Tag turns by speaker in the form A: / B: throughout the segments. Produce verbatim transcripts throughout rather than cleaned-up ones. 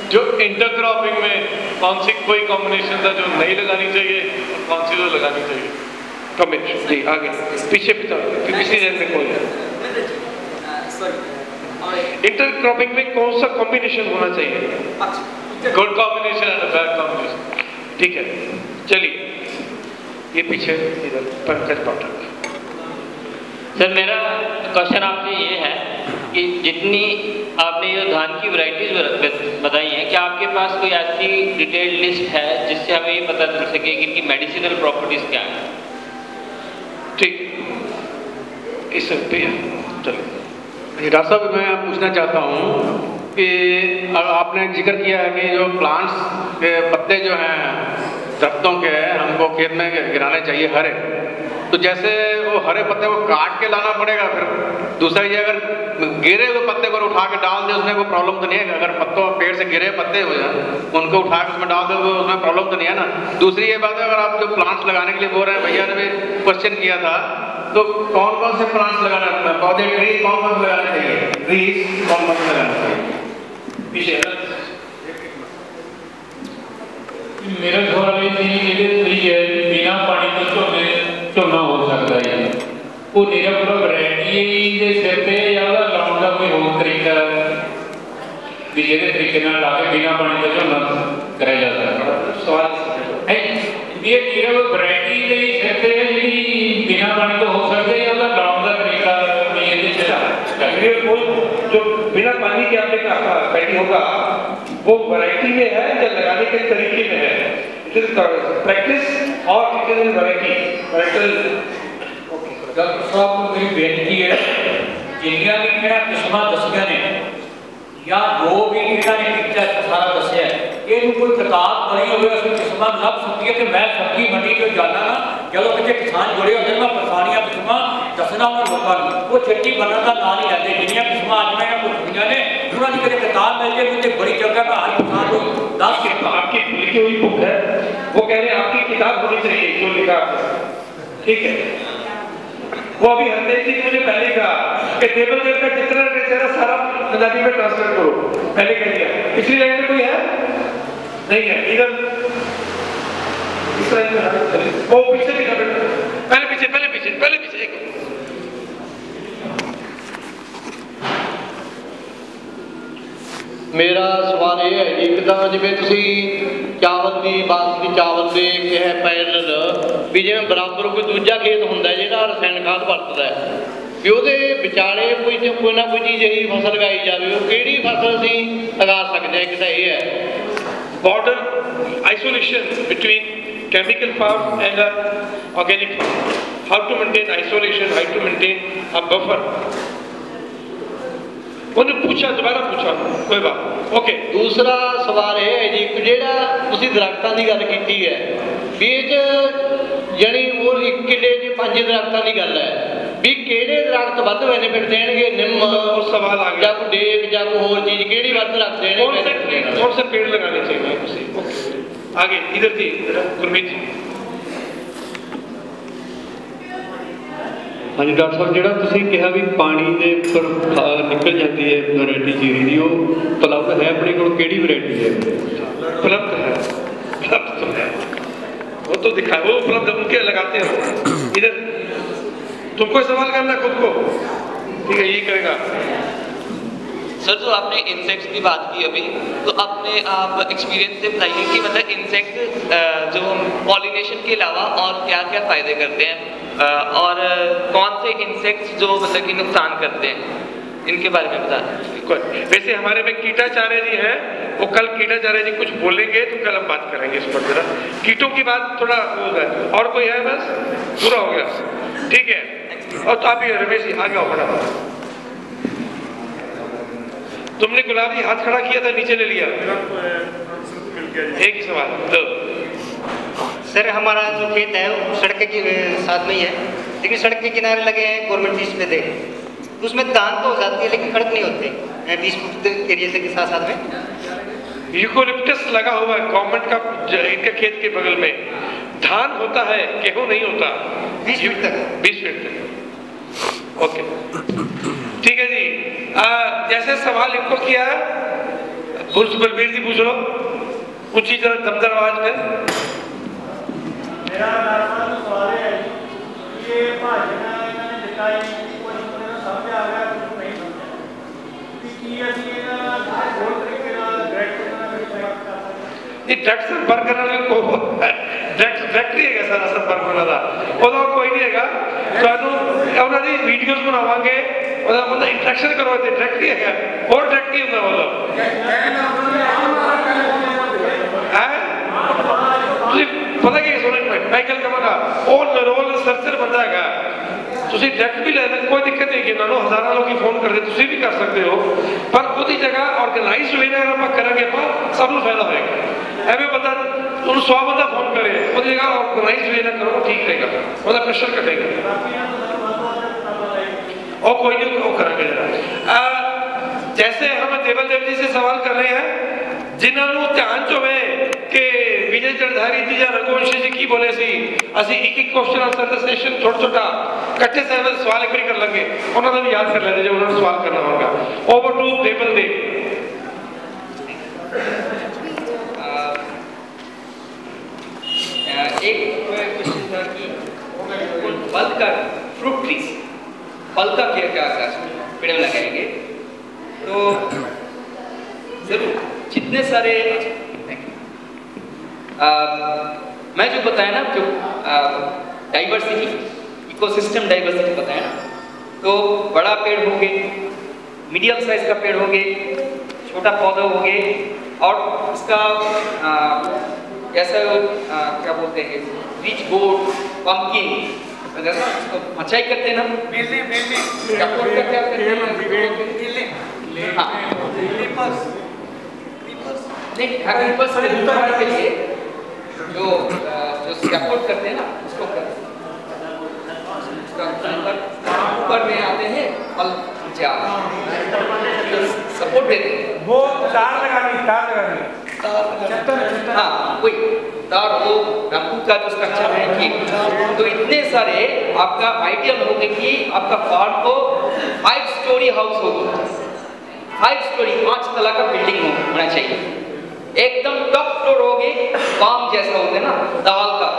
A: जो इंटरक्रॉपिंग में कौन सी कोई कॉम्बिनेशन था जो नहीं लगानी चाहिए और कौन सी जो लगानी चाहिए? कॉम्बिनेशन जी आगे पीछे पिता किसी जन में कोई इंटरक्रॉपिंग में कौन सा कॉम्बिनेशन होना चाहिए? Good combination and bad combination. ठीक है, चलिए ये पीछे इधर पंकज पाठक।
B: सर मेरा क्वेश्चन आपसे ये है कि जितनी आपने ये धान की वैरायटीज बताई हैं, क्या आपके पास कोई ऐसी डिटेल्ड लिस्ट है जिससे हमें ये पता चल सके कि इनकी मेडिसिनल प्रॉपर्टीज क्या हैं?
A: ठीक, इस पे चलिए
C: डॉक्टर साहब मैं पूछना चाहता हूँ कि आपने जिक्र किया है कि जो प्लांट्स के पत्ते जो हैं दरख्तों के हमको खेत में गिराने चाहिए हरे, तो जैसे वो हरे पत्ते को काट के लाना पड़ेगा, फिर दूसरा ये अगर गिरे हुए पत्ते को उठा के डाल दे उसमें कोई प्रॉब्लम तो नहीं है? अगर पत्तों पेड़ से गिरे पत्ते हो जाए उनको उठा के उसमें डाल दे तो उसमें प्रॉब्लम तो नहीं है ना? दूसरी ये बात है, अगर आप जो प्लांट्स लगाने के लिए बोल रहे हैं, भैया ने भी क्वेश्चन किया था, तो कौन कौन से प्लांट्स लगाना पौधे ट्री कौन कौन से लगाना चाहिए? ट्रीज कौन कौन से लगाना चाहिए?
D: मेरा सवाल ये है बिना पानी तो झोने झोना हो सकता है, वो मेरा पूरा वैरायटी के सिर पे या लाने का कोई होर तरीका भी जिहदे तरीके नाल ला के बिना पानी का झोना कराया जा सकता? सवाल है ये मेरा वो वैरायटी के सिर पे जी बिना पानी तो हो सकता है या लाने का तरीका ये चला
A: जो बिना पानी के आपने कहा पैडी होगा वो वैरायटी में है या लगाने के तरीके में है? इट इज प्रैक्टिस और it is variety varietal.
D: Doctor साहब मेरी बेनती है जिन्नियां भी मेरा किस्मां दसियां ने या जो भी इन्हां ने किया सारा दसिया ये कोई किताब पढ़ी होवे असं किस्मां लभ सकती है कि मैं सब्जी मंडी तो जाना ना ਜਦੋਂ किसी किसान जुड़े होते मैं परेशानियां किस्मां दसना उन्होंने लोगों को वो छेती बनने का नाम नहीं लेते जिन्नियां किस्मां आज मैं पुछदियां ने उन्होंने कदे किताब मिल जाए मुझे बड़ी जगह का हर किसान को दस किताब
A: आपकी लिखी हुई बुक है वो कह रहे हैं आपकी किताब होनी चाहिए जो लिखा आपने, ठीक है? वो अभी हरदेव जी ने मुझे पहले कहा कि देबल देव का जितना तेरा सारा पंजाबी में ट्रांसलेट करो, पहले कह दिया। पिछली लाइन में कोई है नहीं है इधर इस लाइन में वो पीछे भी कर पहले पीछे पहले पीछे पहले पीछे एक
E: मेरा सवाल ये है जी कि जिमें तुसी चावल की बासमती चावल के है पैरल भी जिमें बराबर कोई दूजा खेत होंगे जो रसायन खाद वरतदा है भी वो विचाले कोई कोई ना कोई चीज़ यही फसल लगाई जाए, वो कि फसल असी लगा सकते हैं? एक तो ये है
A: border isolation between chemical farm and a organic farm, how to maintain isolation, how to maintain a buffer. उन्हें पूछा दोबारा पूछा कोई बात ओके।
E: दूसरा सवाल ये है जी कि जेड़ा तुसी दरख्तां दी गल कीती है भी यानी वो एक किले च पंज दरख्तां दी गल है भी किहड़े दरख्त वध बेनिफिट देणगे? निम्म
A: और सवाल आ गया
E: कोई डेक या कोई होर चीज किहड़ी वध रख देणे?
A: कौन से कौन से पेड़ लगाने चाहिए तुसी? आगे इधर थी गुरमीत जी।
F: हाँ जी डॉक्टर साहब, जो तुसीं कहा भी पानी के उपर निकल जाती है वैरायटी जीरी की, वो उपलब्ध है अपने को? किहड़ी वैरायटी है?
A: उपलब्ध है, उपलब्ध तो है, वो तो दिखा वो उपलब्ध उनके लगाते हैं। इधर तुमको सवाल करना खुद को, ठीक है? यही करेगा
G: सर। जो आपने इंसेक्ट्स की बात की अभी, तो अपने आप एक्सपीरियंस से बताइए कि मतलब इंसेक्ट जो पॉलिनेशन के अलावा और क्या क्या फ़ायदे करते हैं और कौन से इंसेक्ट्स जो मतलब कि नुकसान करते हैं, इनके बारे में बता दें।
A: वैसे हमारे में कीटाचार्य जी हैं, वो कल कीटाचार्य जी कुछ बोलेंगे तो कल हम बात करेंगे इस पर जरा। कीटों की बात थोड़ा होगा। और कोई है? बस पूरा हो गया, ठीक है? और तो आप ही रमेश जी आगे आओ बड़ा। तुमने गुलाबी हाथ खड़ा किया था, नीचे ले लिया। एक ही सवाल दो।
H: सर हमारा जो खेत है वो सड़क के साथ में ही है, लेकिन सड़क के किनारे लगे हैं गवर्नमेंट चीज पे दे, उसमें धान तो हो जाती है लेकिन कड़क नहीं होते बीस फुट एरिया से के साथ साथ में।
A: यूकोलिप्टस लगा हुआ है गवर्नमेंट का, इनके खेत के बगल में धान होता है, गेहूं नहीं होता।
H: बीस फीट तक
A: बीस फीट तक ओके, ठीक है जी। आ, जैसे सवाल इनको किया पुरुष बलबीर जी पूछ लो ऊंची तरह दमदार आवाज में।
I: मेरा सवाल है ये भाषण इन्होंने दिता है कुछ समझ आ गया कुछ नहीं समझा कि असं गोल तरीके
A: डायरेक्ट संपर्क करने को डायरेक्ट डायरेक्टली है सारा संपर्क होना था ਉਹਦਾ ਕੋਈ ਨਹੀਂ ਹੈਗਾ ਤੁਹਾਨੂੰ ਉਹਨਾਂ ਦੀ ਵੀਡੀਓਜ਼ ਬਣਾਵਾਂਗੇ ਉਹਦਾ ਬੰਦਾ ਇੰਟਰੈਕਸ਼ਨ ਕਰੋ ਤੇ ਡਾਇਰੈਕਟਲੀ ਹੈਗਾ ਹੋਰ ਡਾਇਰੈਕਟਲੀ ਹੁੰਦਾ ਮਤਲਬ ਹੈ ਤੁਸੀਂ ਪਤਾ ਕੀ ਸੁਣੋ ਮੈਂ ਗੱਲ ਕਰਾਂਗਾ ਉਹ ਨਰੋਲ ਸਰਚਰ ਬੰਦਾ ਹੈਗਾ ਤੁਸੀਂ ਡਾਇਰੈਕਟ ਵੀ ਲੈ ਸਕਦੇ ਕੋਈ ਦਿੱਕਤ ਨਹੀਂ ਕਿ ਉਹਨਾਂ ਨੂੰ ਹਜ਼ਾਰਾਂ ਲੋਕੀ ਫੋਨ ਕਰਦੇ ਤੁਸੀਂ ਵੀ ਕਰ ਸਕਦੇ ਹੋ ਪਰ ਉਹਦੀ ਜਗ੍ਹਾ ਆਰਗੇਨਾਈਜ਼ਡ ਵੇ ਨਾਲ ਆਪਾਂ ਕਰਾਂਗੇ ਆਪਾਂ ਸਭ ਨੂੰ ਫਾਇਦਾ ਹੋਏਗਾ ਐਵੇਂ ਬੰਦਾ ਉਹਨੂੰ ਸੌ ਬੰਦਾ ਫੋਨ ਕਰੇ ਉਹਦੀ ਜਗ੍ਹਾ ਆਰਗੇਨਾਈਜ਼ਡ ਵੇ ਨਾਲ ਕਰੋ ਠੀਕ ਰਹੇਗਾ ਉਹਦਾ ਪ੍ਰੈਸ਼ਰ ਘਟੇਗਾ और कोई नहीं वो करेंगे जरा जैसे हम देवल देव जी से सवाल कर रहे हैं जिन्होंने ध्यान जो है कि विजय जड़धारी जी या रघुवंशी जी की बोले सी असि एक एक क्वेश्चन आंसर दा सेशन छोटा छोटा इकट्ठे से सवाल एक बार कर लेंगे उन्होंने भी याद कर लेते जो उन्होंने सवाल करना होगा ओवर टू देवल देव।
J: एक क्वेश्चन था कि फल का फ्रूट ट्रीज फल का क्या क्या पेड़ लगाएंगे तो जरूर जितने सारे आ, मैं जो बताया ना जो डाइवर्सिटी इकोसिस्टम डाइवर्सिटी बताया ना तो बड़ा पेड़ होंगे मीडियम साइज का पेड़ होंगे छोटा पौधा होंगे और इसका आ, ऐसा आ, क्या बोलते हैं रिच गोड पंपकिन मचाई करते हैं ना बिल्ली बिल्ली सपोर्ट करते हैं बिल्ली हाँ लीपर्स लीपर्स नहीं लीपर्स से दूर के लिए जो जो सपोर्ट करते हैं ना उसको ऊपर में आते हैं फल जा सपोर्ट देते हैं
I: वो तार लगानी तार लगानी
J: हाँ वही तार वो रंगू का जो स्ट्रक्चर है ठीक तो इतने सारे आपका आइडियल होगा कि आपका फार्म को फाइव स्टोरी हाउस होगा फाइव स्टोरी पांच तला का बिल्डिंग होना चाहिए एकदम टॉप फ्लोर होगी पाम जैसा होता है ना दाल का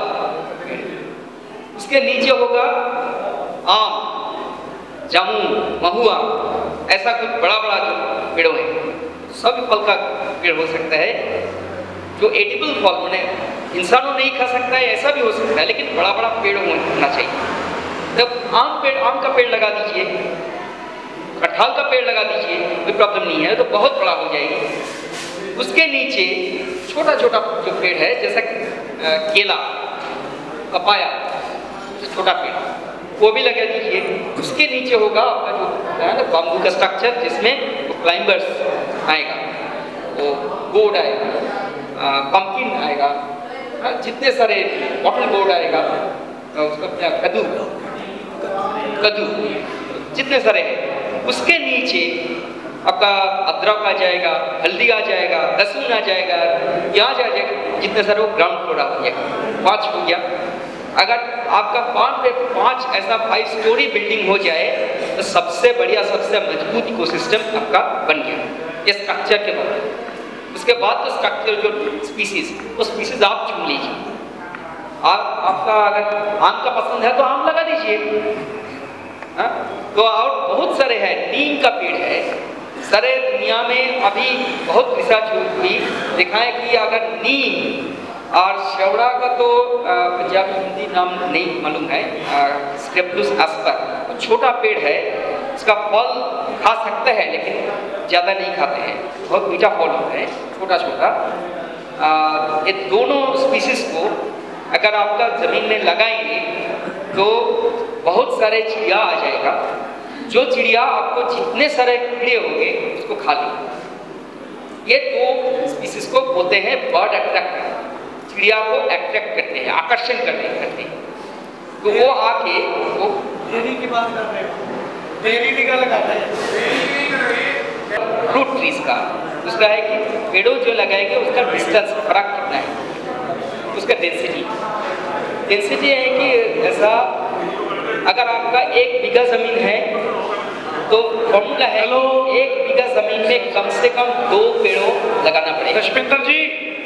J: उसके नीचे होगा आम जामुन महुआ ऐसा कुछ बड़ा बड़ा जो पेड़ों है सब फल का पेड़ हो सकता है जो एडिबल फल मैंने इंसानों नहीं खा सकता है ऐसा भी हो सकता है लेकिन बड़ा बड़ा पेड़ होना चाहिए तब आम पेड़ आम का पेड़ लगा दीजिए कटहल का पेड़ लगा दीजिए कोई प्रॉब्लम नहीं है तो बहुत बड़ा हो जाएगी उसके नीचे छोटा छोटा जो पेड़ है जैसा केला पपाया छोटा पेड़ वो भी लगा दीजिए उसके नीचे होगा आपका जो है ना बाम्बू का स्ट्रक्चर जिसमें वो क्लाइंबर्स आएगा वो बोर्ड आएगा पंपकिन आएगा जितने सारे बॉटल बोर्ड आएगा उसका कद्दू कद्दू जितने सारे हैं उसके नीचे आपका अदरक आ जाएगा हल्दी आ जाएगा लहसुन आ जाएगा प्याज आ जाएगा जितने सारे वो ग्राउंड फ्लोर आ जाएगा पाँच हो गया अगर आपका फार्म पे पांच ऐसा फाइव स्टोरी बिल्डिंग हो जाए तो सबसे बढ़िया सबसे मजबूत इकोसिस्टम आपका बन गया ये स्ट्रक्चर के बाद उसके बाद तो स्ट्रक्चर जो स्पीसीज वो स्पीसीज आप चुन लीजिए आप आपका अगर आम का पसंद है तो आम लगा दीजिए तो और बहुत सारे हैं नीम का पेड़ है सारे दुनिया में अभी बहुत रिसर्च हुई देखा है कि अगर नीम और शेवड़ा का तो पंजाबी हिंदी नाम नहीं मालूम है स्टेप्लुस एस्पर तो छोटा पेड़ है इसका फल खा सकते हैं लेकिन ज़्यादा नहीं खाते हैं बहुत मीठा फल होता है छोटा छोटा ये दोनों स्पीसीज को अगर आपका ज़मीन में लगाएंगे तो बहुत सारे चिड़िया आ जाएगा जो चिड़िया आपको जितने सारे कीड़े होंगे उसको खा लेंगे ये दो स्पीसीज को बोलते हैं बर्ड अट्रैक्टर चिड़िया को अट्रैक्ट करते हैं आकर्षण करते करते हैं तो वो आके वो
I: डेयरी की बात कर रहे हो डेयरी टीका लगाता है
J: फ्रूट ट्रीज का उसका है कि पेड़ों जो लगाएंगे उसका डिस्टेंस फर्क कितना है उसका डेंसिटी डेंसिटी है कि ऐसा अगर आपका एक बीघा जमीन है तो फॉर्मूला है एक बीघा जमीन में कम से कम दो पेड़ों लगाना पड़ेगा।
A: रश्मिंदर जी,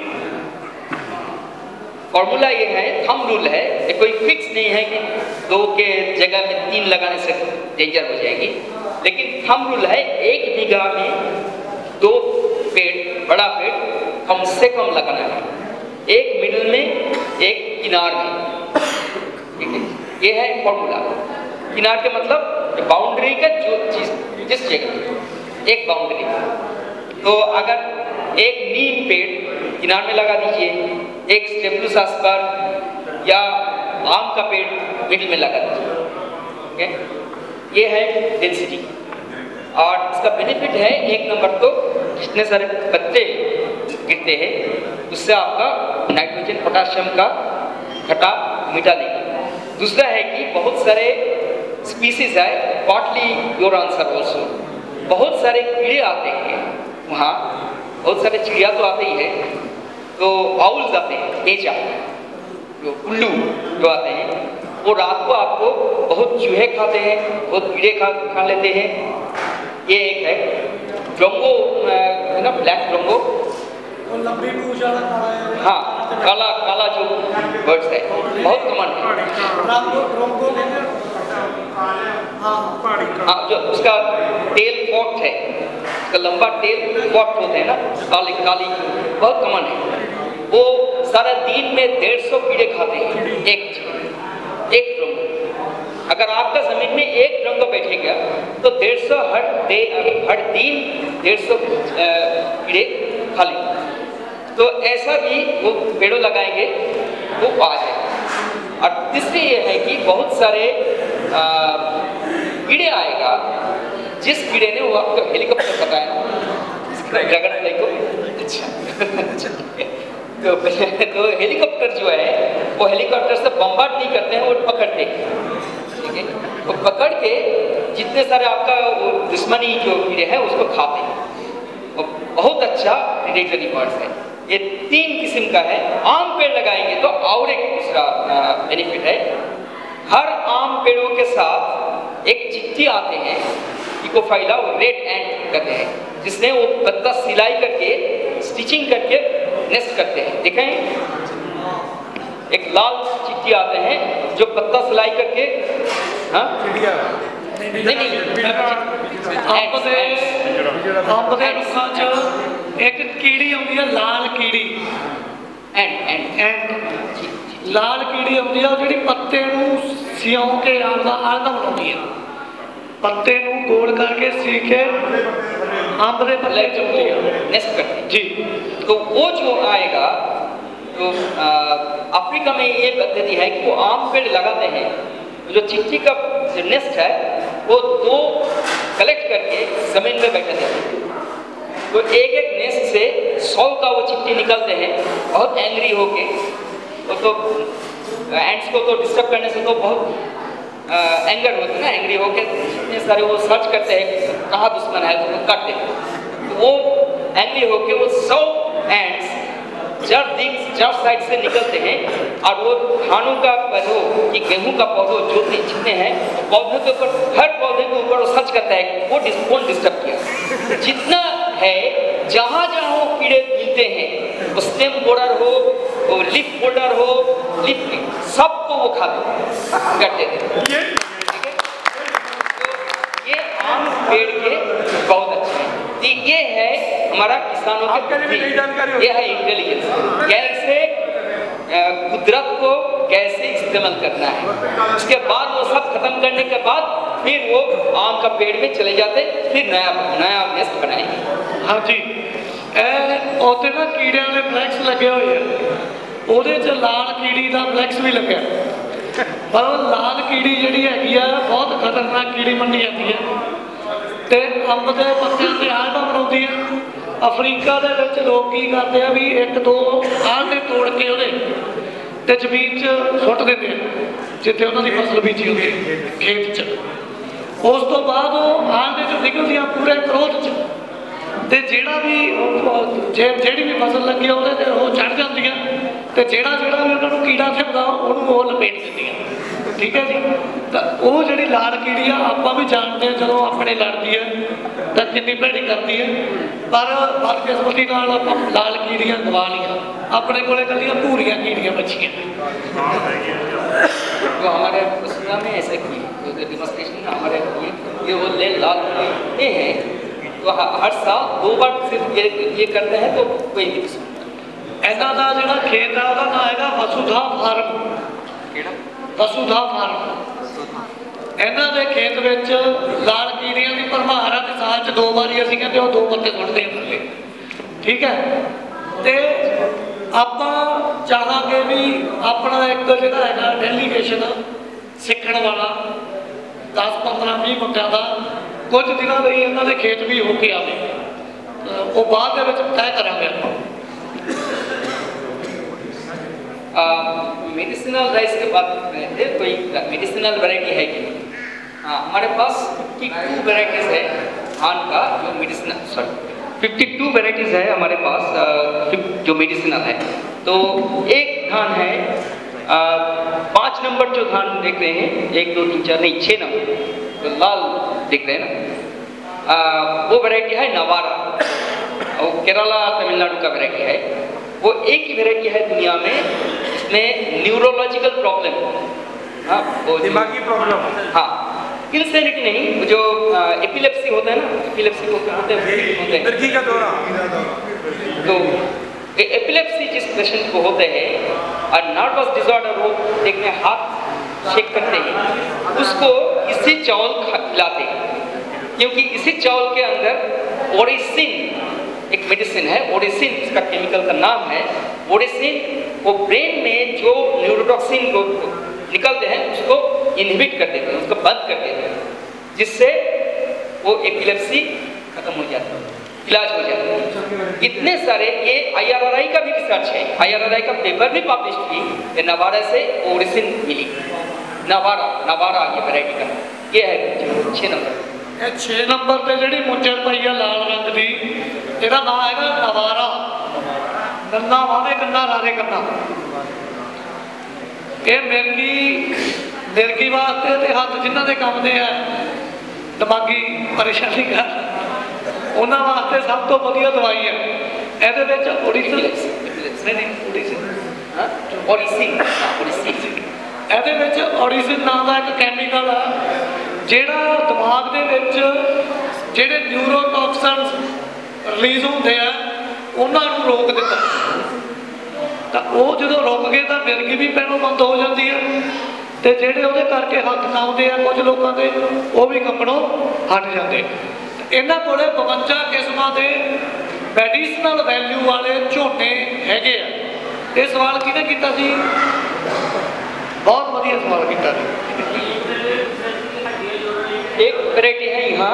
J: फॉर्मूला ये है, थंब रूल है, ये कोई फिक्स नहीं है कि दो के जगह में तीन लगाने से डेंजर हो जाएगी, लेकिन थंब रूल है एक बीघा में दो पेड़, बड़ा पेड़ कम से कम लगाना है, एक मिडिल में एक किनार में, ठीक है। ये है फॉर्मूला। किनार के मतलब बाउंड्री का जो चीज जिस जगह एक बाउंड्री, तो अगर एक नीम पेड़ किनार में लगा दीजिए, एक स्टेबुलस पर या आम का पेड़ मिडिल में लगा दीजिए, ओके। ये है डेंसिटी और इसका बेनिफिट है, एक नंबर तो जितने सारे पत्ते गिरते हैं उससे आपका नाइट्रोजन पोटाशियम का घटा मिटा देगी। दूसरा है कि बहुत सारे स्पीसीज है, पार्टली योर आंसर ऑल्सो, बहुत सारे कीड़े आते हैं वहाँ, बहुत सारे चिड़िया तो आते ही है, तो आउल्स आते हैं, पेंच आते हैं, जो उल्लू जो आते हैं, वो रात को आपको बहुत चूहे खाते हैं, बहुत कीड़े खा खा लेते हैं। ये एक है ड्रोंगो, है ना, ब्लैक ड्रोंगो,
I: लंबी पूंछ वाला काला है।
J: हाँ, काला काला जो बर्ड्स है बहुत कॉमन है। हाँ, जो उसका टेल फॉक्ट है, उसका लंबा टेल फॉक्ट होते हैं ना, काली काली, बहुत कॉमन है। वो सारा दिन में डेढ़ सौ कीड़े खाते हैं एक एक ड्रोंगो। अगर आपका जमीन में एक ड्रोंगो बैठेगा तो डेढ़ सौ हर डे हर दिन डेढ़ सौ कीड़े खा लेंगे। तो ऐसा भी वो पेड़ों लगाएंगे वो आ जाएगा। और तीसरी ये है कि बहुत सारे कीड़े आएगा, जिस कीड़े ने वो आपको हेलीकॉप्टर बताया ड्रैगन फ्लाई को, अच्छा तो, तो हेलीकॉप्टर जो है वो हेलीकॉप्टर से बम्बार्ड नहीं करते हैं, वो पकड़ते हैं, ठीक है। वो पकड़ के जितने सारे आपका वो दुश्मनी जो कीड़े हैं उसको खाते हैं। वो बहुत अच्छा प्रेडेटरी बर्ड्स है। ये तीन किस्म का है। आम पेड़ लगाएंगे तो और एक दूसरा बेनिफिट है, हर आम पेड़ों के साथ एक चिट्ठी आते हैं, इकोफाइला, वो रेड एंट कहते हैं, जिसने वो पत्ता सिलाई करके स्टिचिंग करके नेस्ट करते हैं। देखें, एक लाल चिट्ठी आते हैं जो पत्ता सिलाई करके, हाँ नहीं नहीं
A: अंब दे अंब दे रुखां च एक कीड़ी आउंदी है, लाल कीड़ी,
J: एंड एंड
A: एंड लाल कीड़ी आउंदी है जिहड़ी पत्ते नूं सियों के आपदा आलदा बनाउंदी है, पत्ते नूं गोल करके सी के अंब दे पत्ते चुभती है,
J: नेस्ट करते हैं
A: जी।
J: तो वो जो आएगा, तो अफ्रीका में ये पद्धति है कि वो आम पेड़ लगाते हैं, जो चिट्ठी का जो नेस्ट है वो दो कलेक्ट करके जमीन में बैठे देते हैं। तो एक एक नेस्ट से सौ का वो चिट्ठी निकलते हैं, बहुत एंग्री होके। वो तो एंड्स को तो डिस्टर्ब करने से तो बहुत एंगर होते हैं ना, एंग्री होके इतने सारे वो सर्च करते हैं कहाँ दुश्मन है, तो वो काटते हैं। तो वो एंग्री होके वो सौ एंड्स जब दिख जब साइड से निकलते हैं और वो धानों का पौधों कि गेहूं का पौधों जो जितने हैं पौधों के ऊपर, हर पौधे के ऊपर वो सर्च करता है वो कौन डिस्टर्ब किया, जितना है जहाँ जहाँ वो कीड़े मिलते हैं, वो स्टेम बोर्डर हो, वो लिफ बोर्डर हो, लिफ सबको वो खाते करते थे। तो ये आम पेड़ के बहुत अच्छे हैं। ये है हमारा किसानों के जानकारी, ये है इंटेलिजेंस, कैसे कुदरत को कैसे इस्तेमाल करना है। उसके बाद वो सब खत्म करने के बाद फिर वो आम का पेड़ में चले जाते, फिर नया नया नेस्ट बनाएंगे।
A: हाँ जी, उत्ते ना कीड़े वाले फ्लैक्स लगे हुए हैं, ਉਹਦੇ ਚ लाल कीड़ी का फ्लैक्स भी लगे, पर लाल कीड़ी जी हैगी है बहुत खतरनाक कीड़ी मंनी जाती है, तो अंब के पत्तियां से आलदा बनाती है। अफ्रीका दे विच लोग की करते हैं भी एक दो आलदे तोड़ के ਉਹਦੇ ते जमीन च सुट देते हैं जिथे उन्होंने फसल बीजी होती है खेत च। उस तो बाद वो आलदे चो निकलदियां पूरे ग्रोथ च, ते जेड़ा भी जे जेड़ी भी फसल लगी है ਉਹਦੇ ते वो चढ़ जांदियां, ते जेड़ा जेड़ा भी उन्होंने कीड़ा थिंदा ਉਹਨੂੰ वो लपेट दिंदियां।
K: ठीक है जी। तो वो जी लाल कीड़ी आ आप भी जानते हैं जो अपने लड़ती है तो कितनी भैड़ी करती है, पर बदकिस्मती नाल आपां लाल कीड़ियां गवा लिया, अपने को कलियां भूरियां कीड़ियां बचियां।
J: तो हमारे उसमें में ऐसा की डिमॉन्स्ट्रेशन हमारे ये वो ले लाल ये है, तो हर साल दो बार सिर्फ ये ये करते हैं, तो कोई भी
K: इन्हों का जो खेत है वह नाम है वसुधा फार्म, वसुधा फार्म। इन्हों के खेत में लाल कीड़ियां की भरमार है, साल च दो बारी असीं कहते हो दो पत्ते सुटते हैं थले, ठीक है। तो आप चाहांगे भी अपना एक जो है डेलीगेशन सीखण वाला दस पंद्रह भी मुंडिया का कुछ दिनों लिए इन्हों के खेत भी होके आवे, वो बाद तय करांगे।
J: मेडिसिनल राइस के बात करते हैं, कोई मेडिसिनल वैरायटी है कि नहीं? हाँ, हमारे पास बावन वैरायटीज है धान का जो मेडिसिनल, सॉरी बावन वैरायटीज है हमारे पास जो मेडिसिनल है। तो एक धान है आ, पाँच नंबर जो धान देख रहे हैं, एक दो तीन चार नहीं छः नंबर जो लाल देख रहे हैं ना, आ, वो वैरायटी है नवारा, वो केरला तमिलनाडु का वैरायटी है। वो एक ही वैरायटी है दुनिया में इसमें न्यूरोलॉजिकल प्रॉब्लम, हाँ वो
A: दिमागी प्रॉब्लम,
J: हाँ इंसेनिटी नहीं, जो एपिलेप्सी होता है ना, एपिलेप्सी को क्या होते हैं,
A: मिर्गी का दौरा।
J: तो एपिलेप्सी जिस पेशेंट को होते हैं और नर्वस डिसऑर्डर वो देखने हाथ शेक करते हैं, उसको इसी चावल खिलाते हैं, क्योंकि इसी चावल के अंदर ओरिसिन एक मेडिसिन है, ओरिसिन इसका केमिकल का नाम है। ओरिसिन वो ब्रेन में जो न्यूरोटॉक्सिन को निकलते हैं उसको इनहिबिट कर देते हैं, उसको बंद कर देते हैं, जिससे वो एपिलेप्सी खत्म हो जाता है, इलाज हो जाता है। इतने सारे ये आई आर आर आई का भी रिसर्च है, आई आर आर आई का पेपर भी पब्लिश की, नवारा से ओरिसिन मिली, नवारा नवारा ये वैरायटी का ये है छः नंबर।
K: छे नंबर पर जी मुंजड़ पई है लाल रंग की, इसका नाम है नवारा, गन्ना वाले गन्ना लारे गन्ना। ये मिर्गी मिर्गी वास्ते तो हाथ जिन्हों के काम दे है दिमागी परेशानी का, उन्होंने वास्ते सब तो वधिया दवाई है। ये ओडिसिन ओडिसिन नाम का एक कैमिकल है ਜਿਹੜਾ दिमाग ਦੇ ਵਿੱਚ ਜਿਹੜੇ न्यूरोटॉक्सिन्स रिलीज़ होंगे हैं उन्होंने रोक दिता, तो वो जो रुक गए तो मिर्गी भी पैनों बंद हो जाती है, तो जेडे वो करके हथ कंबते हैं कुछ लोगों के वो भी कंबनों हट जाते। इन्हों को बवंजा किस्मां के मैडिसिनल वैल्यू वाले झोने हैगे आ। ये सवाल किहने कीता सी? बहुत वधिया सवाल कीता सी।
J: एक वैरायटी है यहाँ,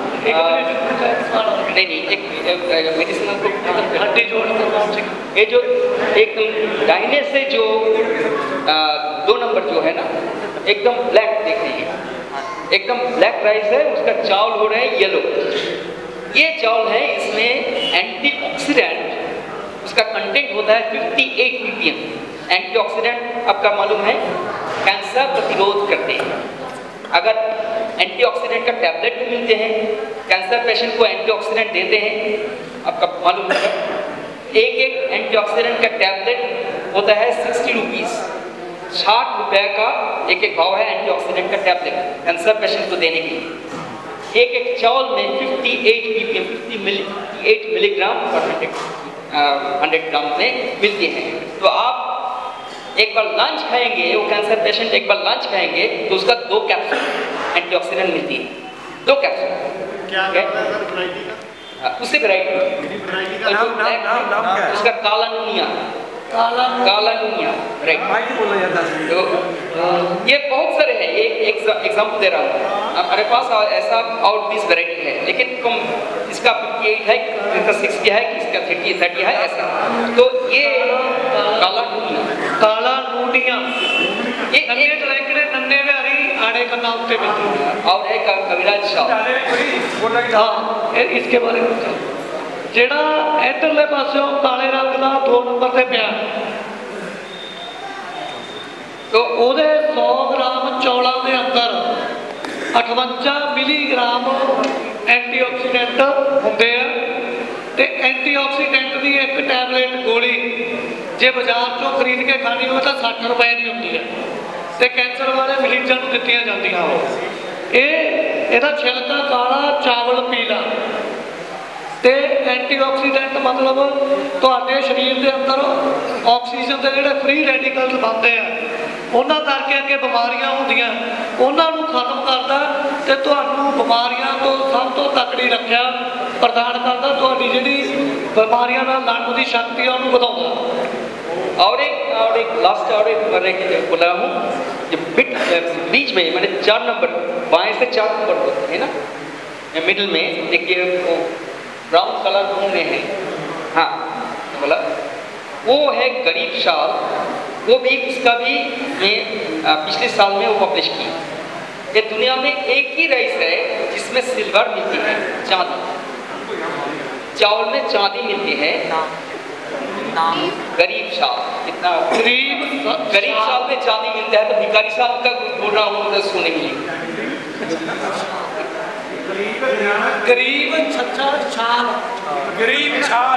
J: नहीं नहीं एक मेडिसिनल को हड्डी जोड़, ये जो एकदम दाहिने से जो आ, दो नंबर जो है ना एकदम ब्लैक देख रही है, एकदम ब्लैक राइस है, उसका चावल हो रहा है येलो। ये चावल है, इसमें एंटीऑक्सीडेंट उसका कंटेंट होता है अट्ठावन पीपीएम। एंटीऑक्सीडेंट आपका मालूम है कैंसर प्रतिरोध करते हैं। अगर एंटीऑक्सीडेंट का टैबलेट भी मिलते हैं, कैंसर पेशेंट को एंटीऑक्सीडेंट देते हैं, आपका मालूम होगा एक एक एंटीऑक्सीडेंट का टैबलेट होता है सिक्सटी रुपीज़, साठ रुपये का एक एक भाव है एंटीऑक्सीडेंट का टैबलेट कैंसर पेशेंट को देने के लिए। एक एक चावल में अट्ठावन पीपीएम अट्ठावन मिलीग्राम पर हंड्रेड ग्राम में मिलती हैं। तो आप एक बार लंच खाएंगे, वो कैंसर पेशेंट एक बार लंच खाएंगे तो उसका दो कैप्सूल एंटीऑक्सीडेंट मिलती है, दो कैप्सूल। क्या है उसी वैरायटी का उसका काला नूनिया, काला काला नूनिया राइट। तो ये बहुत सारे हैं, एक एग्जाम्पल दे रहा हूँ। हमारे पास ऐसा और बीस वैरायटी है, लेकिन कम इसका अट्ठावन है, इसका साठ है, इसका तीस तीस है ऐसा। तो ये काला नूनिया,
K: काला नूनिया ये नन्हे ट्रैकड़े नन्हे व्यारी आड़े का नाम पे मिलते हैं।
J: और एक कविराज शाह,
K: हाँ इसके बारे में जेड़ा इधरले पासों काले रंग का दो नंबर से पिया तो ਉਹਦੇ सौ ग्राम चौलों के अंदर अठवंजा मिलीग्राम एंटीऑक्सीडेंट होंगे ते एंटीऑक्सीडेंट की एक टैबलेट गोली जे बाजार चों खरीद के खानी हो तो सठ रुपए की होती है ते कैंसर वाले मरीजों को दित्तियां जांदियां हो। ये छिलका काला चावल पीला ते एंटीऑक्सीडेंट मतलब तुहाडे शरीर के अंदर ऑक्सीजन के जिहड़े फ्री रेडिकल्स बनते हैं उन्हां करके अगे बीमारियां होंदियां उन्होंने खत्म करता ते तुहानूं बीमारियां तो सब तो तकड़ी रक्षा प्रदान करता, तुहाडी जिहड़ी बीमारियां नाल लड़न की शक्ति है उन्होंने बढ़ाउंदा।
J: और एक और एक लास्ट और एक मैंने बोला हूँ बिट बीच में मैंने चार नंबर बाएं से चार नंबर है ना मिडिल में देखिए वो ब्राउन कलर में है, हाँ बोला वो है गरीब शाल, वो भी उसका भी मैं पिछले साल में वो पब्लिश की। ये दुनिया में एक ही राइस है जिसमें सिल्वर मिलती है, चांदी, चावल में चांदी मिलती है, गरीब शाल। कितना गरीब गरीब शाल में चांदी मिलता है तो भिखारी शाल का बोल रहा हूँ तो सोने मिलेगी।
K: गरीब छच्छा छाल
A: गरीब छाल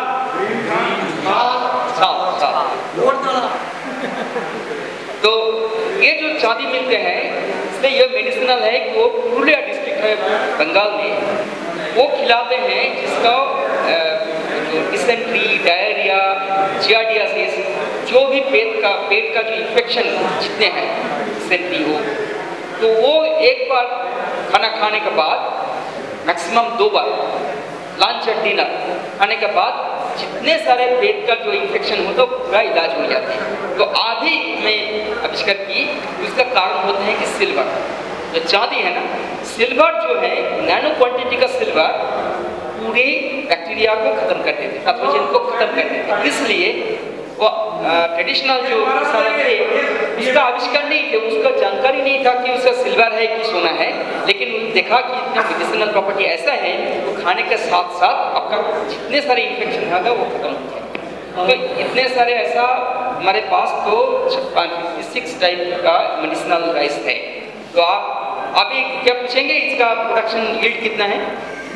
J: छाल छाल तो ये जो चांदी मिलते हैं इसलिए ये मेडिसिनल है कि वो पुरुलिया डिस्ट्रिक्ट है बंगाल में, वो खिलाते हैं जिसका डिसेंट्री, डायरिया, जियार्डियासिस, जो भी पेट का पेट का जो इन्फेक्शन जितने हैं डिसेंट्री हो, तो वो एक बार खाना खाने के बाद मैक्सिमम दो बार लंच और डिनर खाने के बाद जितने सारे पेट का जो इन्फेक्शन होता है पूरा इलाज हो जाते हैं। तो आधी में आविष्कार की उसका कारण होते हैं कि सिल्वर, जो चांदी है ना, सिल्वर जो है नैनो क्वांटिटी का सिल्वर पूरे बैक्टीरिया को खत्म कर देते, पैथोजन को खत्म कर देते। इसलिए वो ट्रेडिशनल जो किसान थे उसका आविष्कार नहीं थे, उसका जानकारी नहीं था कि उसका सिल्वर है कि सोना है, लेकिन उन्होंने देखा कि इतना मेडिसिनल प्रॉपर्टी ऐसा है वो खाने के साथ साथ आपका जितने सारे इन्फेक्शन होगा वो खत्म हो जाए। तो इतने सारे ऐसा हमारे पास तो सिक्स टाइप का मेडिसिनल राइस है। तो आप अभी क्या पूछेंगे इसका प्रोडक्शन यील्ड कितना है?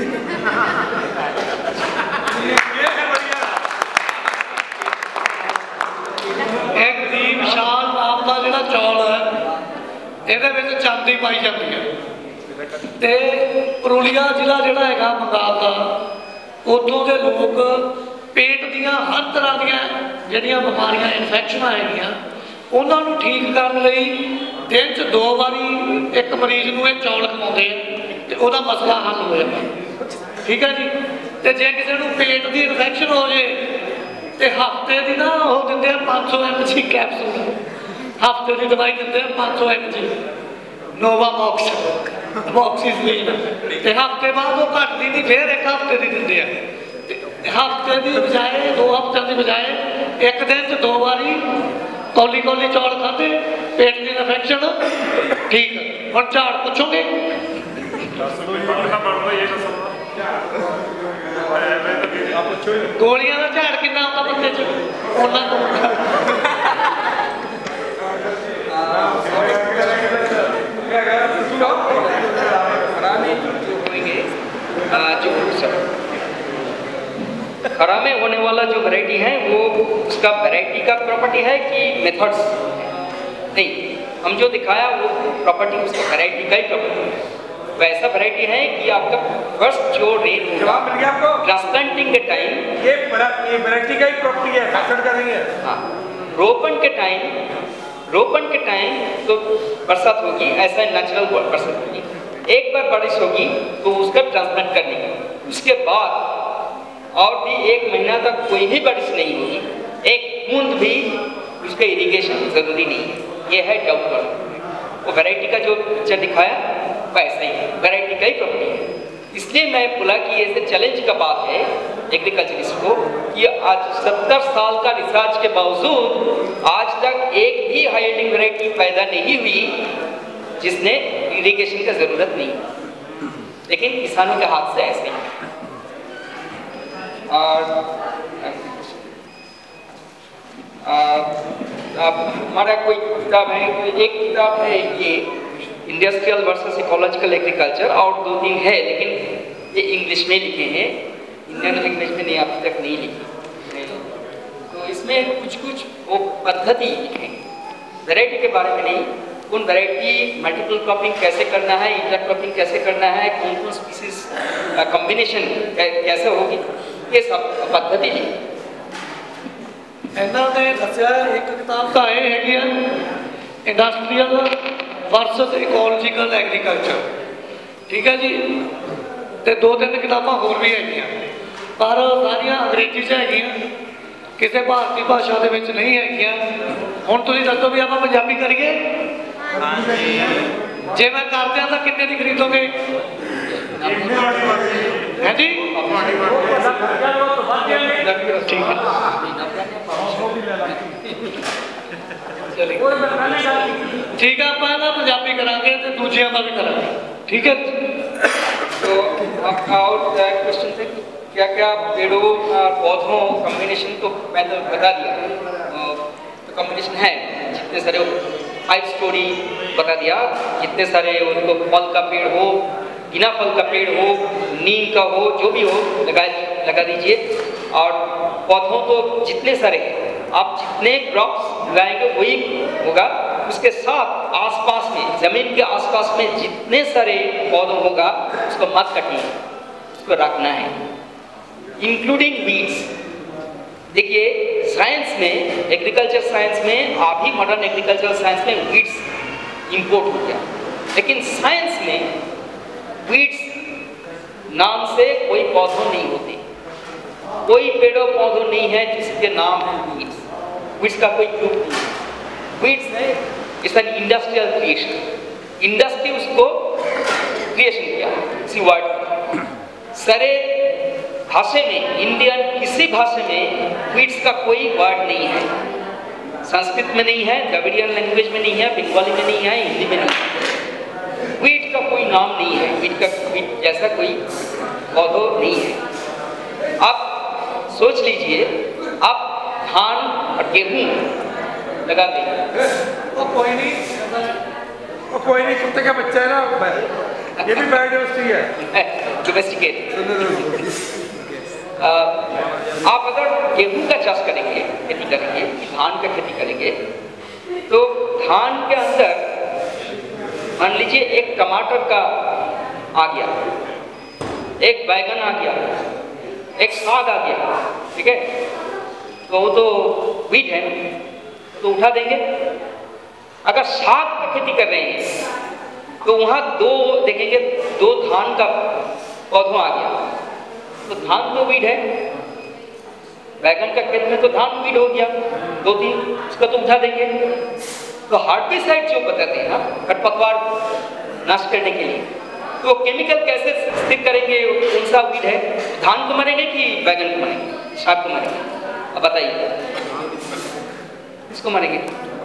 K: एक गरीब शाल नाम का जिहड़ा चौल है ये चांदी पाई जाती है ते पुरुलिया जिला जिहड़ा है बंगाल का, उतों के लोग पेट दियां हर तरह दियां जिहड़ियां बीमारियां इन्फेक्शन है उन्होंने ठीक करने लई दिन च दो बारी एक मरीज नूं ये चौल खवाउंदे ते उहदा मसला हल हो जाता। ठीक है जी। तो जे किसी को पेट की इन्फेक्शन हो जाए तो हफ्ते की ना वो देंगे पाँच सौ एम जी कैप्सूल, हफ्ते की दवाई देंगे पाँच सौ एम जी नोवा मॉक्स मॉक्सीस्लिन, तो हफ्ते बाद वो घटती नहीं फिर एक हफ्ते की देंगे, हफ्ते की बजाय दो हफ्तों की बजाय एक दिन च दो बारी कौली कौली चौल खाते, पेट की इन्फेक्शन ठीक। हम झाड़ पूछोगे गोलियां का झाड़ कितना आता बंदे च
J: खरा में होने वाला जो वैरायटी है वो उसका वैरायटी का प्रॉपर्टी है कि मेथड्स नहीं, हम जो दिखाया वो प्रॉपर्टी उसका वैरायटी का ही प्रॉपर्टी है। वैसा वैरायटी है कि आपका फर्स्ट जो रेट होगा ट्रांसप्लांटिंग के टाइम
A: ये वैरायटी का ही प्रॉपर्टी है, फैक्टर करेंगे।
J: हाँ, रोपण के टाइम रोपण के टाइम तो बरसात होगी, ऐसा नेचुरल बरसात होगी, एक बार बारिश होगी तो उसका ट्रांसप्लांट करने का, उसके बाद और भी एक महीना तक कोई भी बारिश नहीं होगी, एक बूंद भी उसका इरिगेशन जरूरी नहीं है। ये है डाउट वाला। वो वैरायटी का जो पिक्चर दिखाया वो ऐसा ही है, वैरायटी का ही प्रॉपर्टी है। इसलिए मैं बोला कि ऐसे चैलेंज का बात है एग्रीकल्चरिस्ट को कि आज सत्तर साल का रिसर्च के बावजूद आज तक एक भी हाई यील्डिंग वैरायटी पैदा नहीं हुई जिसने इरिगेशन का जरूरत नहीं, लेकिन किसानों के हाथ से ऐसे ही। और आप हमारा कोई किताब है, तो एक किताब है ये इंडस्ट्रियल वर्सेस इकोलॉजिकल एग्रीकल्चर, और दो तीन है लेकिन ये इंग्लिश में लिखे हैं, इंडियन लैंग्वेज में नहीं, अब तक नहीं लिखी। तो इसमें कुछ कुछ वो पद्धति लिखे हैं, वैरायटी के बारे में नहीं, कौन वैरायटी मल्टीपल क्रॉपिंग कैसे करना है, इंटर क्रॉपिंग कैसे करना है, कौन कौन स्पीसीज कॉम्बिनेशन कैसे होगी, ये सब पद्धति लिखी।
K: ਇਹਨਾਂ ਨੇ ਦੱਸਿਆ ਇੱਕ ਕਿਤਾਬ ਤਾਂ ਇਹ ਹੈਗੀ ਆ ਇੰਡਸਟਰੀਅਲ ਵਰਸਸ ਇਕੋਲੋਜੀਕਲ ਐਗਰੀਕਲਚਰ, ਠੀਕ ਹੈ ਜੀ, ਤੇ ਦੋ ਤਿੰਨ ਕਿਤਾਬਾਂ ਹੋਰ ਵੀ ਹੈਗੀਆਂ ਪਰ ਸਾਰੀਆਂ ਅੰਗਰੇਜ਼ੀ 'ਚ ਹੈਗੀਆਂ, ਕਿਸੇ ਭਾਰਤੀ ਭਾਸ਼ਾ ਦੇ ਵਿੱਚ ਨਹੀਂ ਹੈਗੀਆਂ। ਹੁਣ ਤੁਸੀਂ ਦੱਸੋ ਵੀ ਆਪਾਂ ਪੰਜਾਬੀ ਕਰੀਏ? ਜੇ ਮੈਂ ਕਰਦਿਆਂ ਤਾਂ ਕਿੰਨੇ ਦੀ ਖਰੀਦੋਗੇ? है जी ठीक है, ठीक है, आप ना पंजाबी करांगे तो दूजिया का भी करांगे, ठीक है।
J: तो आपका और क्वेश्चन थे कि क्या क्या पेड़ों पौधों कॉम्बिनेशन तो मैंने बता दिया, तो कॉम्बिनेशन है जितने सारे फाइव स्टोरी बता दिया, जितने सारे उनको फल का पेड़ हो, बिना फल का पेड़ हो, नीम का हो, जो भी हो लगा लगा दीजिए। और पौधों तो जितने सारे आप जितने क्रॉप्स लगाएंगे वही होगा, उसके साथ आसपास में जमीन के आसपास में जितने सारे पौधों होगा उसको मत काटिए, उसको रखना है, इंक्लूडिंग वीड्स। देखिए साइंस में, एग्रीकल्चर साइंस में, अभी मॉडर्न एग्रीकल्चर साइंस में वीड्स इंपोर्ट हो गया, लेकिन साइंस में वीड्स नाम से कोई पौधों नहीं होते, कोई पेड़ों पौधों नहीं है जिसके नाम है वीड्स। वीड्स का कोई ग्रुप नहीं है, वीड्स है it's an industrial creation, industry उसको क्रिएशन किया इसी वर्ड। सारे भाषा में, इंडियन किसी भाषा में वीड्स का कोई वर्ड नहीं है, संस्कृत में नहीं है, द्रविडियन लैंग्वेज में नहीं है, बंगाली में नहीं है, हिंदी में नहीं है, वीट का कोई नाम नहीं है, वीट का वीट जैसा कोई पौधों नहीं है। आप सोच लीजिए, आप धान और गेहूं लगा देंगे,
A: वो कोई नहीं, वो कोई नहीं, कुत्ते का बच्चा है ना, ये भी बायोडाइवर्सिटी है,
J: डोमेस्टिकेट। आप अगर गेहूं का चाष करेंगे, खेती करेंगे, धान का खेती करेंगे, तो धान के अंदर मान लीजिए एक टमाटर का आ गया, एक बैगन आ गया, एक साग आ गया, ठीक है, तो वो तो वीट है, तो उठा देंगे। अगर साग की खेती कर रहे हैं तो वहाँ दो देखेंगे, दो धान का पौधा आ गया, तो धान तो वीट है, बैगन का खेत में तो धान वीट हो गया, दो तीन उसका तो उठा देंगे। तो हार्बिसाइड जो बताते हैं ना, खरपतवार नाश करने के लिए, तो केमिकल कैसे स्थिर करेंगे, कौन सा वीड है, धान को मरेंगे कि बैगन को मरेंगे, साग को मरेंगे, अब बताइए इसको मरेंगे।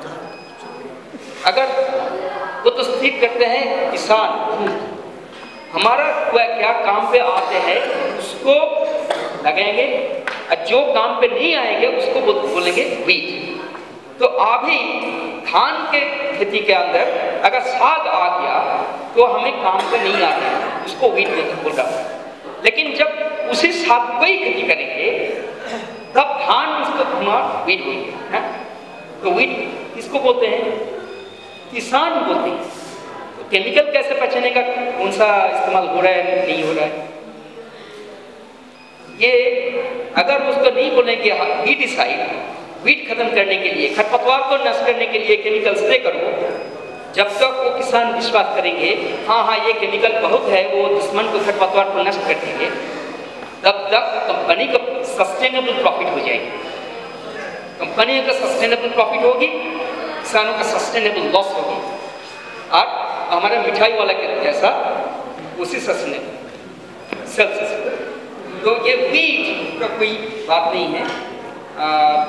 J: अगर वो तो स्थिर करते हैं किसान, हमारा क्या काम पे आते हैं उसको लगाएंगे, और जो काम पे नहीं आएंगे उसको बोलेंगे वीट। तो अभी धान के खेती के अंदर अगर साग आ गया तो हमें काम पे नहीं आता, उसको वीट बोल रहा है, लेकिन जब उसी साग को ही खेती करेंगे तब धान उसको हमारा वीट बोलेंगे। तो वीट किसको बोलते हैं? किसान बोलते हैं। तो केमिकल कैसे पहचानेगा कौन सा इस्तेमाल हो रहा है नहीं हो रहा है? ये अगर उसको नहीं बोलेंगे वीटिसाइड, वीट खत्म करने के लिए, खरपतवार को नष्ट करने के लिए केमिकल स्प्रे करो, जब तक वो किसान विश्वास करेंगे हाँ हाँ ये केमिकल बहुत है, वो दुश्मन को खरपतवार को नष्ट कर देंगे, तब तक कंपनी का सस्टेनेबल प्रॉफिट हो जाएगी। कंपनी का सस्टेनेबल प्रॉफिट होगी, किसानों का सस्टेनेबल लॉस होगी, और हमारा मिठाई वाला के जैसा उसी सस्टेनेबल सेल्फ। तो ये वीट का कोई बात नहीं है। आ,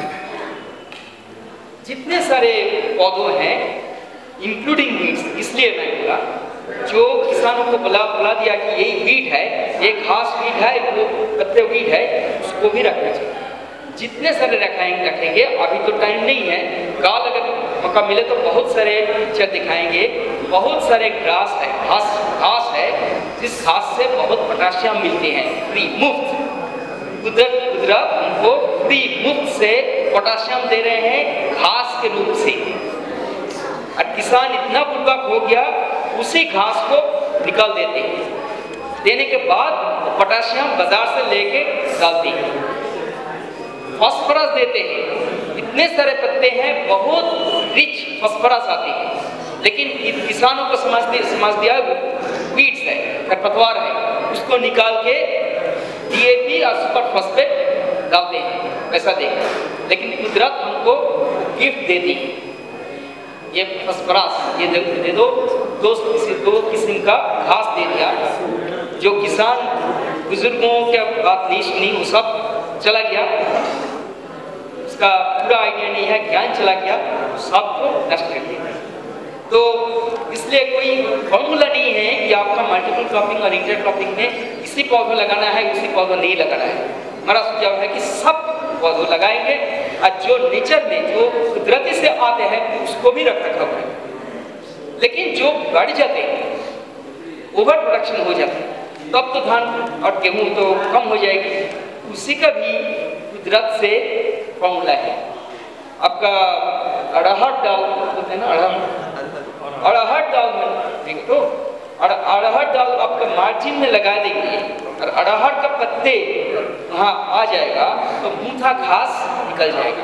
J: जितने सारे पौधों हैं इंक्लूडिंग वीट्स, इसलिए मैं बोला, जो किसानों को बुला बुला दिया कि यही वीट है, एक घास वीट है, वो पत्ते वीट है, उसको भी रखना चाहिए। जितने सारे रखाएंगे रखेंगे, अभी तो टाइम नहीं है, गाल अगर मौका मिले तो बहुत सारे पिक्चर दिखाएंगे। बहुत सारे ग्रास है, घास घास है, जिस घास से बहुत पोटाशियम मिलते हैं फ्री मुफ्त। कुदरत कुदरत हमको फ्री मुफ्त से पोटाशियम दे रहे हैं घास के रूप से। और किसान इतना बुर्बक हो गया, उसी घास को निकाल देते हैं, देने के बाद पोटाशियम बाजार से लेके डालते हैं, फास्फोरस देते हैं। इतने सारे पत्ते हैं, बहुत रिच फास्फोरस आते हैं, लेकिन किसानों को समझ दिया समझ दिया वीड्स है, खरपतवार है, उसको निकाल के डीएपी और सुपर फॉस्फेट डालते हैं, पैसा देकर। लेकिन कुदरत हमको गिफ्ट देती है, ये फास्फोरस ये दे, दे दो दो दो किस्म का घास दे दिया। जो किसान बुजुर्गों के बात नहीं सुनी, वो सब चला गया, उसका पूरा आइडिया नहीं है, ज्ञान चला गया, सबको नष्ट कर दिया। तो इसलिए कोई फॉर्मूला नहीं है कि आपका मल्टीपल क्रॉपिंग और इंटर क्रॉपिंग में इसी पौधे लगाना है, उसी पौधे नहीं लगाना है। हमारा सुझाव है कि सब पौधे लगाएंगे और जो नेचर में जो कुदरती से आते हैं उसको भी रख रखा हुआ है। लेकिन जो बढ़ जाते हैं, ओवर प्रोडक्शन हो जाता है, तब तो धान और गेहूँ तो कम हो जाएगी। उसी का भी कुदरत से फॉर्मूला है। आपका अड़हर दाल बोलते हैं ना, अड़हर अड़हर दाल में देख तो अड़हर दाल आपका मार्जिन में लगा देंगे और अड़हर का पत्ते वहाँ आ जाएगा तो मूंथा घास निकल जाएगा,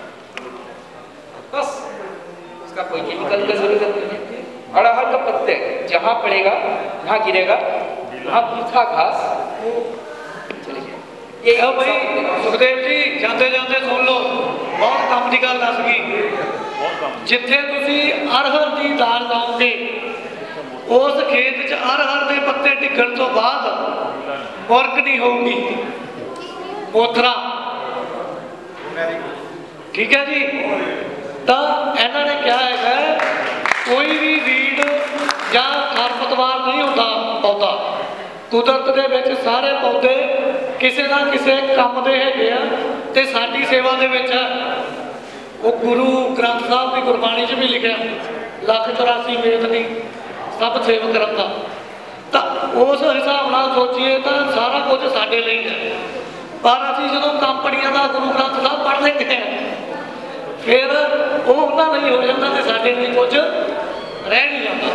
J: बस उसका कोई केमिकल का जरूरत नहीं है। अड़हर का पत्ते जहाँ पड़ेगा, जहाँ गिरेगा, वहाँ मूंथा घास वो चले जाएगा।
K: ये भाई सुखदेव जी जाते जाते सुन लो, बहुत काम की गल दस गई। जिथे तुसी अरहर की दाल लाओगे, उस खेत च अरहर के पत्ते डिगण तो बाद मुरक नहीं होगी, मोथरा। ठीक है जी। तो इन्होंने क्या है, कोई भी वीड या खरपतवार नहीं होता पौधा। कुदरत दे विच सारे पौधे किसी ना किसी काम दे है ते साडी सेवा दे विच है। वो गुरु ग्रंथ साहब की गुरबाणी च भी लिखा, लख चौरासी वेद नहीं सब सेव करन दा। तो उस हिसाब नाल सोचिए तो सारा कुछ साडे लिए है। पर असीं जदों कंपनियां दा गुरु ग्रंथ साहब पढ़ लेंदे हैं, फिर वो उन्हां नहीं हो जाता ते साडे लिए कुछ रह नहीं जाता।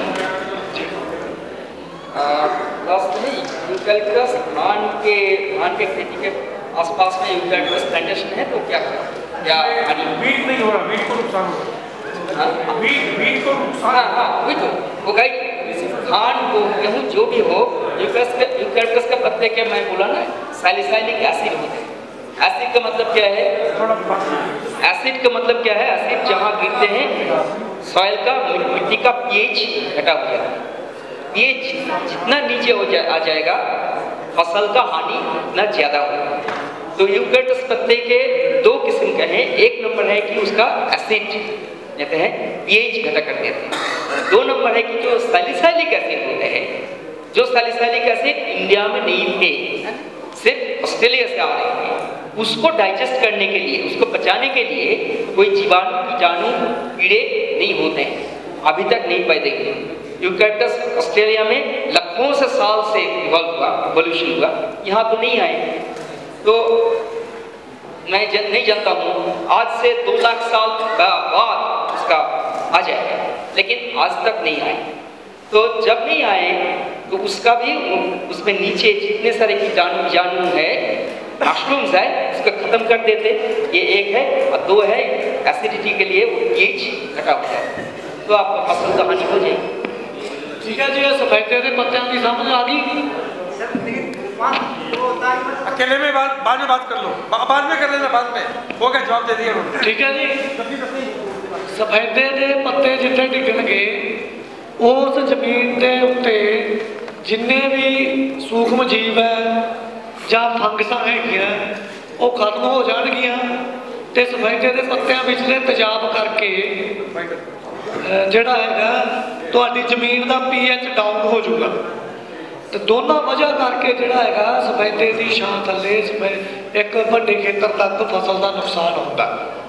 K: यूकैलिप्टस धान के धान के खेती के आसपास में यूकैलिप्टस प्लांटेशन है, तो क्या क्या
A: वीट नहीं हो रहा, वीट को नुकसान हो रहा, वीट वीट को नुकसान।
J: हाँ हाँ वीट हो गई, धान को गेहूँ जो भी हो, यूकैलिप्टस के यूकैलिप्टस के पत्ते के मैं बोला ना सैलिसाइलिक एसिड होते हैं। एसिड का मतलब क्या है? एसिड का मतलब क्या है? एसिड जहाँ गिरते हैं सॉइल का मिट्टी का पीएच घटा हो जाता है। पीएच जितना नीचे हो जा, आ जाएगा फसल का हानि उतना ज्यादा होगा। तो यूकैलिप्टस पत्ते के दो किस्म के हैं। एक नंबर है कि उसका एसिड कहते हैं पीएच घटा कर देते हैं। दो नंबर है कि जो सैलिसाइलिक एसिड होते हैं, जो सैलिसाइलिक एसिड इंडिया में नहीं थे, सिर्फ ऑस्ट्रेलिया से आ रहे थे, उसको डाइजेस्ट करने के लिए, उसको पचाने के लिए कोई जीवाणु कीटाणु कीड़े नहीं होते हैं, अभी तक नहीं पैदा हुए। यूकैलिप्टस ऑस्ट्रेलिया में लाखों से साल से इवॉल्व हुआ, इवोल्यूशन हुआ, यहाँ तो नहीं आए। तो मैं जन, नहीं जानता हूँ, आज से दो लाख साल बाद उसका आ जाएगा, लेकिन आज तक नहीं आए। तो जब नहीं आए तो उसका भी उसमें नीचे जितने सारे कीटाणु बीजाणु है, मशरूम्स है, उसको खत्म कर देते। ये एक है, और दो है एसिडिटी के लिए वो पीएच घटा हो जाए, तो आपका फसल का हानि हो जाएगी।
K: ठीक है जी, सफेदे के पत्तियां की समझ आ गई।
A: अकेले में बात बाद में बात कर लो, बाद में कर लेना, बाद में हो गया, जवाब दे दिया।
K: ठीक है जी। सफेदे के पत्ते जिथे डिगणगे उस जमीन के उत्ते जिन्ने भी सूक्ष्म जीव है या फंगसा है वो खत्म हो जाएगियां, तो सफेदे के पत्तियां विचले तेजाब करके जिहड़ा है तुहाडी जमीन का पीएच डाउन हो जाऊगा। तो दोनों वजह करके जिहड़ा है सफेदे की छां थल्ले एक वड्डे खेतर तक फसल का नुकसान होता है।